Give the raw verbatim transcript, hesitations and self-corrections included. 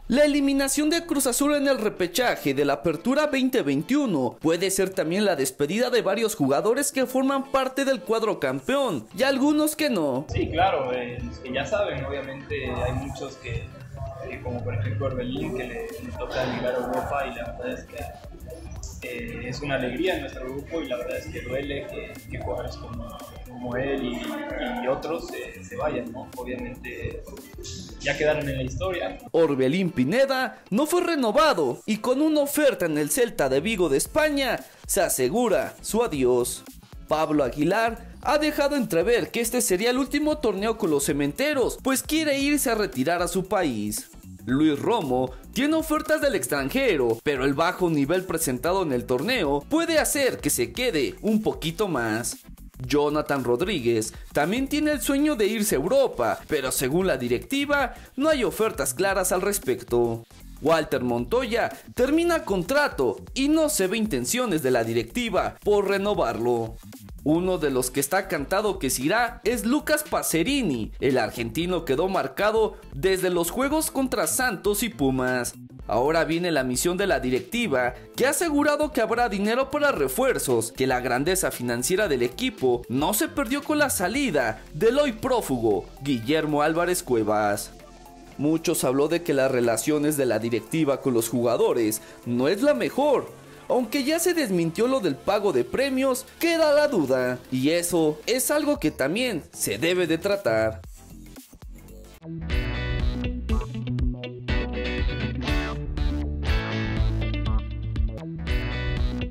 La eliminación de Cruz Azul en el repechaje de la Apertura veinte veintiuno puede ser también la despedida de varios jugadores que forman parte del cuadro campeón y algunos que no. Sí, claro, eh, los que ya saben, obviamente hay muchos que, eh, como por ejemplo Orbelín, que le, le toca emigrar a Europa y la verdad es que eh, es una alegría en nuestro grupo y la verdad es que duele que, que jugadores como, como él y, y otros eh, se vayan, ¿no? Obviamente ya quedaron en la historia. Orbelín Pineda no fue renovado y con una oferta en el Celta de Vigo de España se asegura su adiós. Pablo Aguilar ha dejado entrever que este sería el último torneo con los cementeros, pues quiere irse a retirar a su país. Luis Romo tiene ofertas del extranjero, pero el bajo nivel presentado en el torneo puede hacer que se quede un poquito más. Jonathan Rodríguez también tiene el sueño de irse a Europa, pero según la directiva no hay ofertas claras al respecto. Walter Montoya termina contrato y no se ve intenciones de la directiva por renovarlo. Uno de los que está cantado que se irá es Lucas Pacerini. El argentino quedó marcado desde los juegos contra Santos y Pumas. Ahora viene la misión de la directiva, que ha asegurado que habrá dinero para refuerzos, que la grandeza financiera del equipo no se perdió con la salida del hoy prófugo Guillermo Álvarez Cuevas. Muchos habló de que las relaciones de la directiva con los jugadores no es la mejor. Aunque ya se desmintió lo del pago de premios, queda la duda, y eso es algo que también se debe de tratar.